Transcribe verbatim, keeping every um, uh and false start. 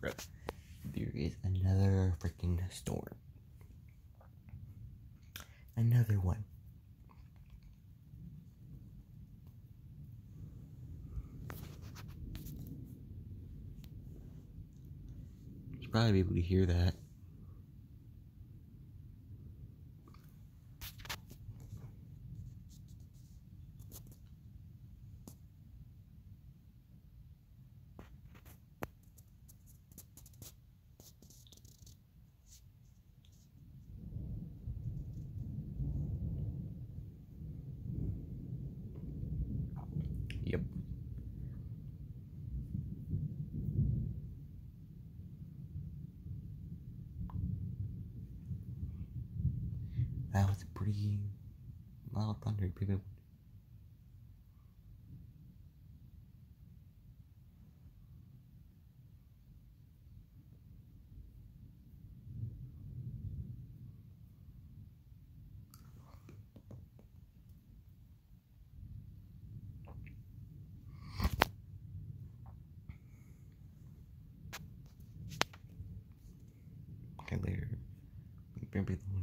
bro. There is another freaking storm. Another one. You'll probably be able to hear that. Yep. That was a pretty loud thunder, people. Okay, later. Maybe